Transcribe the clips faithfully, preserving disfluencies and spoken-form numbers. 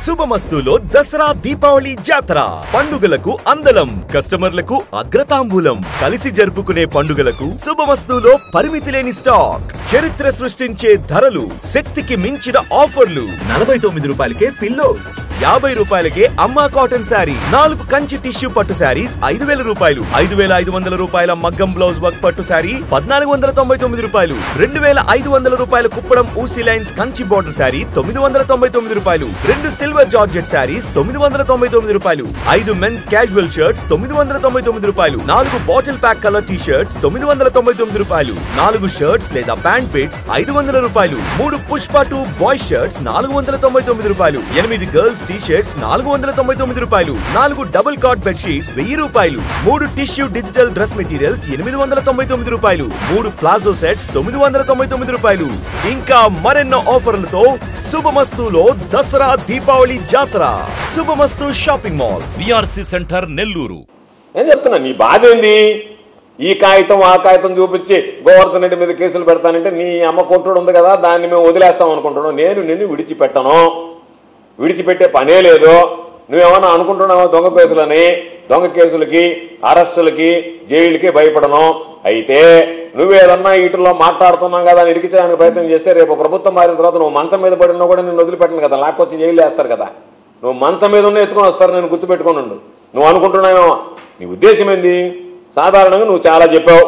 శుభమస్తులో దసరా దీపావళి జాతర పండుగలకు అందలం కస్టమర్లకు అగ్రతాంబూలం కలిసి జరుపుకునే పండుగలకు శుభమస్తులో పరిమితి లేని స్టాక్ చరిత్ర సృష్టించే ధరలు శక్తికి మించిన ఆఫర్లు నలభై తొమ్మిది రూపాయలకే పిల్లోస్ యాభై రూపాయలకే అమ్మా కాటన్ శారీ నాలుగు కంచి టిష్యూ పట్టు శారీస్ ఐదు వేల రూపాయలు ఐదు వేల ఐదు వందల రూపాయల మగ్గం బ్లౌజ్ వర్క్ పట్టు శారీ పద్నాలుగు వందల తొంభై తొమ్మిది రూపాయలు రెండు వేల ఐదు వందల రూపాయల కుప్పడం ఊసి లైన్స్ కంచి బోర్డర్ శారీ తొమ్మిది వందల తొంభై తొమ్మిది రూపాయలు రెండు సిల్వర్ జార్జెట్ శారీస్ తొమ్మిది వందల తొంభై తొమ్మిది రూపాయలు ఐదు మెన్స్ క్యాజువల్ షర్ట్స్ తొమ్మిది వందల తొంభై తొమ్మిది రూపాయలు నాలుగు bottle pack colour T shirts తొమ్మిది వందల తొంభై తొమ్మిది రూపాయలు నాలుగు షర్ట్స్ లేదా ప్యాంట్ పిట్స్ ఐదు వందల రూపాయలు మూడు పుష్ప టూ బాయ్ షర్ట్స్ నాలుగు వందల తొంభై తొమ్మిది రూపాయలు ఎనిమిది గర్ల్స్ టీ షర్ట్స్ నాలుగు వందల తొంభై తొమ్మిది రూపాయలు నాలుగు డబుల్ కాట్ బెడ్ షీట్స్ వెయ్యి రూపాయలు మూడు టిష్యూ డిజిటల్ డ్రెస్ మెటీరియల్స్ ఎనిమిది వందల తొంభై తొమ్మిది రూపాయలు మూడు ప్లాజో సెట్స్ తొమ్మిది వందల తొంభై తొమ్మిది రూపాయలు ఇంకా మరెన్నో ఆఫర్లతో శుభమస్తులో దసరా దీపావళి జాతర శుభమస్తు shopping mall VRC centre Nellore. నేను చెప్తున్నా నీ బాధ ఏంది? ఈ కాగితం ఆ కాగితం చూపించి గోవర్ధన్ రెడ్డి మీద కేసులు పెడతానంటే నీ అమ్మ కొట్టుడు ఉంది కదా, దాన్ని మేము వదిలేస్తాం అనుకుంటున్నాం. నేను నిన్ను విడిచిపెట్టను, విడిచిపెట్టే పనే లేదు. నువ్వేమన్నా అనుకుంటున్నావా దొంగ కేసులని? దొంగ కేసులకి అరెస్టులకి జైలుకి భయపడను. అయితే నువ్వేదన్నా వీటిలో మాట్లాడుతున్నాం కదా అని ఇరికించడానికి ప్రయత్నం చేస్తే రేపు ప్రభుత్వం మారిన తర్వాత నువ్వు మంచం మీద పడినా కూడా నేను వదిలిపెట్టను కదా, లాక్కొచ్చి జైలు వేస్తారు కదా. నువ్వు మంచం మీద ఉన్న ఎత్తుకొని వస్తారు, నేను గుర్తుపెట్టుకొని ఉండు. నువ్వు అనుకుంటున్నావేమో, నీ ఉద్దేశం ఏంది? సాధారణంగా నువ్వు చాలా చెప్పావు,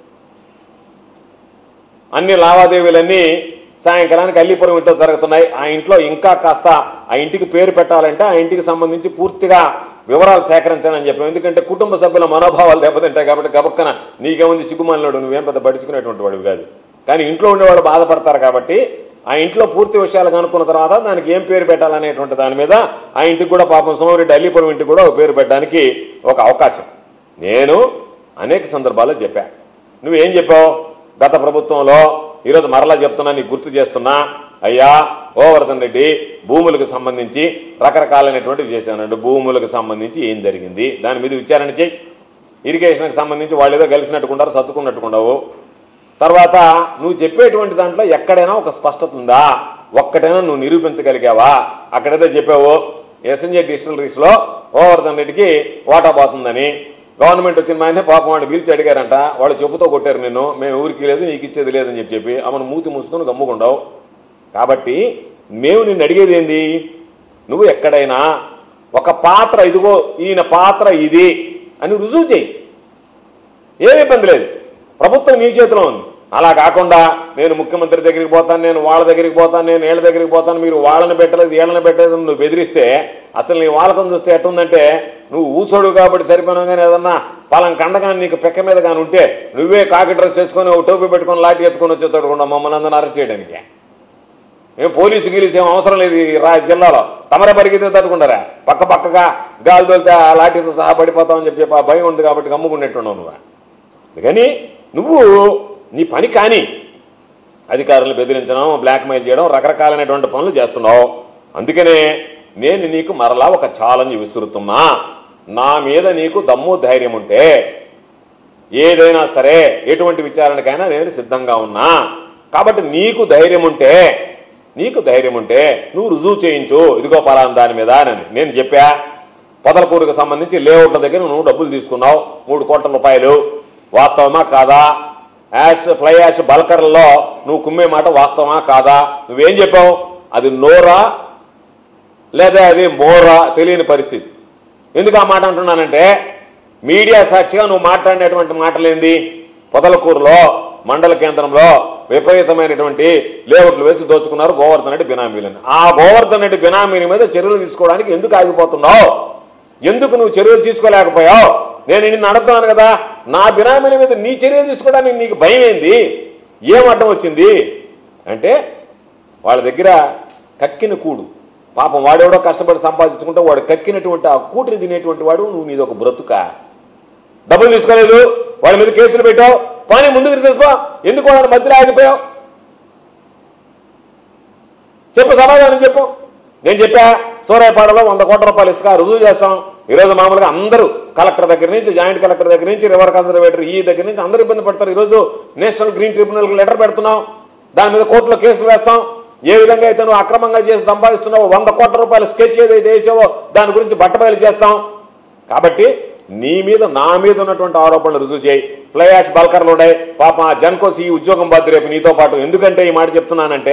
అన్ని లావాదేవీలన్నీ సాయంకాలానికి అల్లిపురం ఇంట్లో జరుగుతున్నాయి. ఆ ఇంట్లో ఇంకా కాస్త ఆ ఇంటికి పేరు పెట్టాలంటే ఆ ఇంటికి సంబంధించి పూర్తిగా వివరాలు సేకరించాలని అని చెప్పావు. ఎందుకంటే కుటుంబ సభ్యుల మనోభావాలు దెబ్బతింటాయి కాబట్టి గబక్కన నీకేముంది సిగ్గుమాలినాడు, నువ్వేం పెద్ద పడుచుకునేటువంటి వాడివి కాదు. కానీ ఇంట్లో ఉండేవాళ్ళు బాధపడతారు కాబట్టి ఆ ఇంట్లో పూర్తి విషయాలు కనుక్కున్న తర్వాత దానికి ఏం పేరు పెట్టాలనేటువంటి దాని మీద ఆ ఇంటికి కూడా పాపం సోమరెడ్డి అల్లిపురం ఇంటికి కూడా ఒక పేరు పెట్టడానికి ఒక అవకాశం నేను అనేక సందర్భాల్లో చెప్పా. నువ్వేం చెప్పావు? గత ప్రభుత్వంలో ఈరోజు మరలా చెప్తున్నా, నీకు గుర్తు చేస్తున్నా, అయ్యా గోవర్ధన్ రెడ్డి భూములకు సంబంధించి రకరకాలైనటువంటివి చేశానండి. భూములకు సంబంధించి ఏం జరిగింది దాని మీద విచారణ చేయి. ఇరిగేషన్కి సంబంధించి వాళ్ళు ఏదో కలిసినట్టుకుంటారు, సర్దుకున్నట్టుకుండవు. తర్వాత నువ్వు చెప్పేటువంటి దాంట్లో ఎక్కడైనా ఒక స్పష్టత ఉందా? ఒక్కటైనా నువ్వు నిరూపించగలిగావా? అక్కడైతే చెప్పావు ఎస్ఎన్జే డిస్టిలరీస్లో గోవర్ధన్ రెడ్డికి వాటా పోతుందని. గవర్నమెంట్ వచ్చిన మాయనే పాపం వాళ్ళు పిలిచి అడిగారంట, వాళ్ళు చెప్పుతో కొట్టారు నిన్ను, మేము ఊరికి లేదు నీకు ఇచ్చేది లేదని చెప్పి చెప్పి ఆమెను మూతి మూసుకొని గమ్ముకుండావు. కాబట్టి మేము నిన్ను అడిగేది ఏంది? నువ్వు ఎక్కడైనా ఒక పాత్ర ఇదిగో ఈయన పాత్ర ఇది అని రుజువు చేయి, ఏమి ఇబ్బంది లేదు. ప్రభుత్వం నీ చేతిలో ఉంది. అలా కాకుండా నేను ముఖ్యమంత్రి దగ్గరికి పోతాను, నేను వాళ్ళ దగ్గరికి పోతాను, నేను వీళ్ళ దగ్గరికి పోతాను, మీరు వాళ్ళని పెట్టలేదు వీళ్ళని పెట్టలేదు నువ్వు బెదిరిస్తే అసలు నీ వాళ్ళకం చూస్తే ఎట్టుందంటే నువ్వు ఊసోడు కాబట్టి సరిపోయినా కానీ ఏదన్నా పలం కండగాని నీకు పెక్క మీద కానీ ఉంటే నువ్వే కాకి డ్రెస్ వేసుకొని ఒక టోపీ పెట్టుకొని లాఠీ ఎత్తుకొని వచ్చేస్తాడు కూడా మమ్మల్ని అందరిని అరెస్ట్ చేయడానికి. ఏం పోలీసు గీలీసు ఏం అవసరం లేదు ఈ రా జిల్లాలో. తమరే పరిగెత్తే తట్టుకుంటారా? పక్క పక్కగా గాలి తోలితే ఆ లాఠీతో సహా పడిపోతామని చెప్పి చెప్పి ఆ భయం ఉంది కాబట్టి గమ్ముకున్నట్టున్నావు నువ్వు. అందుకని నువ్వు నీ పని కానీ అధికారులు బెదిరించడం, బ్లాక్మెయిల్ చేయడం, రకరకాలైనటువంటి పనులు చేస్తున్నావు. అందుకనే నేను నీకు మరలా ఒక ఛాలెంజ్ విసురుతున్నా. నా మీద నీకు దమ్ము ధైర్యం ఉంటే ఏదైనా సరే ఎటువంటి విచారణకైనా నేను సిద్ధంగా ఉన్నా. కాబట్టి నీకు ధైర్యం ఉంటే నీకు ధైర్యం ఉంటే నువ్వు రుజువు చేయించు, ఇదిగో పలానా దాని మీద అని నేను చెప్పా. పొదలకూరుకు సంబంధించి లేఅవుట్ల దగ్గర నువ్వు డబ్బులు తీసుకున్నావు మూడు కోట్ల రూపాయలు, వాస్తవమా కాదా? యాష్ ఫ్లై యాష్ బల్కర్లో నువ్వు కుమ్మే మాట వాస్తవమా కాదా? నువ్వేం చెప్పావు? అది నోరా లేదా అది మోరా తెలియని పరిస్థితి. ఎందుకు ఆ మాట అంటున్నానంటే మీడియా సాక్షిగా నువ్వు మాట్లాడినటువంటి మాటలేంది? పొదలకూరులో మండల కేంద్రంలో విపరీతమైనటువంటి లేఅవుట్లు వేసి దోచుకున్నారు గోవర్ధన్ రెడ్డి బినామీలని. ఆ గోవర్ధన్ రెడ్డి బినామీల మీద చర్యలు తీసుకోవడానికి ఎందుకు ఆగిపోతున్నావు? ఎందుకు నువ్వు చర్యలు తీసుకోలేకపోయావు? నేను నిన్ను అడుగుతున్నాను కదా, నా బినామీల మీద నీ చర్యలు తీసుకోవడానికి నీకు భయం ఏంది? ఏం అడ్డం వచ్చింది అంటే వాళ్ళ దగ్గర కక్కిన కూడు, పాపం వాడెవడో కష్టపడి సంపాదించుకుంటే వాడు కక్కినటువంటి ఆ కూటిని తినేటువంటి వాడు నువ్వు నీది ఒక బ్రతుక. డబ్బులు తీసుకోలేదు, వాళ్ళ మీద కేసులు పెట్టావు, పని ముందుకు తీసుకో. ఎందుకు వాళ్ళని మధ్యలో ఆగిపోయావు? చెప్పు, సమాధానం చెప్పు. నేను చెప్పా సూర్యాపాడలో వంద కోట్ల రూపాయలు ఇసుక రుజువు చేస్తాం. ఈరోజు మామూలుగా అందరూ కలెక్టర్ దగ్గర నుంచి జాయింట్ కలెక్టర్ దగ్గర నుంచి రివర్ కన్జర్వేటర్ ఈ దగ్గర నుంచి అందరూ ఇబ్బంది పడతారు. ఈరోజు నేషనల్ గ్రీన్ ట్రిబ్యునల్కి లెటర్ పెడుతున్నాం, దాని మీద కోర్టులో కేసులు వేస్తాం. ఏ విధంగా అయితే నువ్వు అక్రమంగా చేసి సంపాదిస్తున్నావో, వంద కోట్ల రూపాయల స్కెచ్ ఏదైతే వేసావో దాని గురించి బట్టబయలు చేస్తాం. కాబట్టి నీ మీద నా మీద ఉన్నటువంటి ఆరోపణలు రుజువు చేయి. ఫ్లై యాష్ బల్కర్లు ఉన్నాయి పాపం, ఆ జన్కోస్ ఈ ఉద్యోగం బాధ్య రేపు నీతో పాటు. ఎందుకంటే ఈ మాట చెప్తున్నానంటే,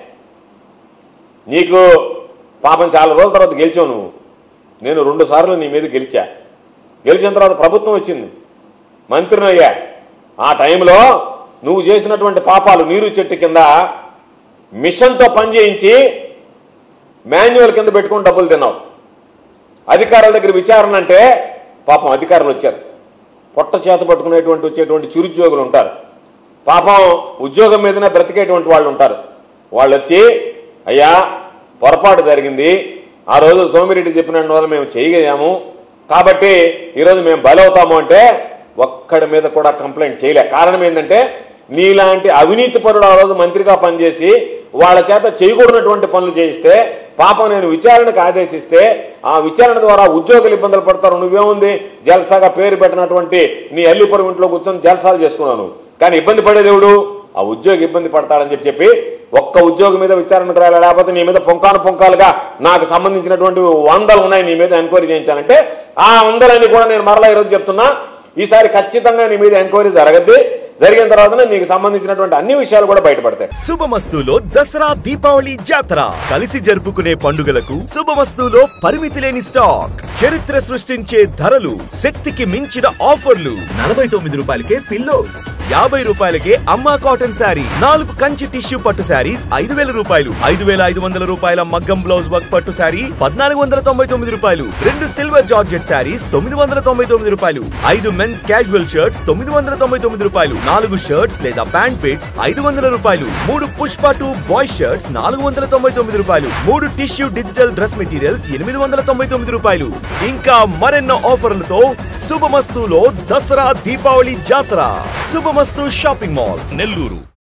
నీకు పాపం చాలా రోజుల తర్వాత గెలిచావు నువ్వు. నేను రెండు సార్లు నీ మీద గెలిచా. గెలిచిన తర్వాత ప్రభుత్వం వచ్చింది, మంత్రిని అయ్యా. ఆ టైంలో నువ్వు చేసినటువంటి పాపాలు నీరు చెట్టు కింద మిషన్తో పనిచేయించి మాన్యువల్ కింద పెట్టుకుని డబ్బులు తిన్నావు. అధికారుల దగ్గర విచారణ అంటే పాపం అధికారులు వచ్చారు, పొట్ట చేత పట్టుకునేటువంటి వచ్చేటువంటి చిరుద్యోగులు ఉంటారు, పాపం ఉద్యోగం మీదనే బ్రతికేటువంటి వాళ్ళు ఉంటారు. వాళ్ళు వచ్చి అయ్యా పొరపాటు జరిగింది, ఆ రోజు సోమిరెడ్డి చెప్పిన వల్ల మేము చేయగలిగాము, కాబట్టి ఈరోజు మేము బలవుతాము అంటే ఒక్కడి మీద కూడా కంప్లైంట్ చేయలే. కారణం ఏంటంటే నీలాంటి అవినీతి పరుడు ఆ రోజు మంత్రిగా పనిచేసి వాళ్ళ చేత చేయకూడనటువంటి పనులు చేయిస్తే పాపం నేను విచారణకు ఆదేశిస్తే ఆ విచారణ ద్వారా ఉద్యోగులు ఇబ్బందులు పడతారు. నువ్వేముంది జల్సాగా పేరు పెట్టినటువంటి నీ అల్లిపురం ఇంట్లో కూర్చొని జల్సాలు చేసుకున్నావు. కానీ ఇబ్బంది పడేదేవుడు ఆ ఉద్యోగి ఇబ్బంది పడతాడని చెప్పి చెప్పి ఒక్క ఉద్యోగి మీద విచారణకు రాయాలి, లేకపోతే నీ మీద పొంకాను పొంకాలుగా నాకు సంబంధించినటువంటి వందలు ఉన్నాయి నీ మీద ఎంక్వైరీ చేయించాలంటే ఆ వందలన్నీ కూడా నేను మరలా ఈరోజు చెప్తున్నా, ఈసారి ఖచ్చితంగా నీ మీద ఎంక్వైరీ జరగద్ది. జరిగిన తర్వాత నీకు సంబంధించినటువంటి అన్ని విషయాలు కూడా బయటపడతాయి. శుభమస్తులో దసరా దీపావళి జాతర కలిసి జరుపుకునే పండుగలకు శుభమస్తులో పరిమితి లేని స్టాక్, చరిత్ర సృష్టించే ధరలు, శక్తికి మించిన ఆఫర్లు. నలభై తొమ్మిది రూపాయలకే పిల్లోస్, యాభై రూపాయలకే అమ్మా కాటన్ శారీ, నాలుగు కంచి టిష్యూ పట్టు శారీస్ ఐదు వేల రూపాయలు, ఐదు వేల ఐదు వందల రూపాయల మగ్గం బ్లౌజ్ వర్క్ పట్టు శారీ పద్నాలుగు వందల తొంభై తొమ్మిది రూపాయలు, రెండు సిల్వర్ జార్జెట్ శారీస్ తొమ్మిది వందల తొంభై తొమ్మిది రూపాయలు, ఐదు మెన్స్ క్యాజువల్ షర్ట్స్ తొమ్మిది వందల తొంభై తొమ్మిది రూపాయలు, నాలుగు షర్ట్స్ లేదా ప్యాంట్ పిట్స్ ఐదు వందల రూపాయలు, మూడు పుష్ప టూ బాయ్ షర్ట్స్ నాలుగు వందల తొంభై తొమ్మిది రూపాయలు, మూడు టిష్యూ డిజిటల్ డ్రెస్ మెటీరియల్స్ ఎనిమిది వందల తొంభై తొమ్మిది రూపాయలు. ఇంకా మరెన్నో ఆఫర్లతో శుభమస్తులో దసరా దీపావళి జాతర. శుభమస్తు షాపింగ్ మాల్, నెల్లూరు.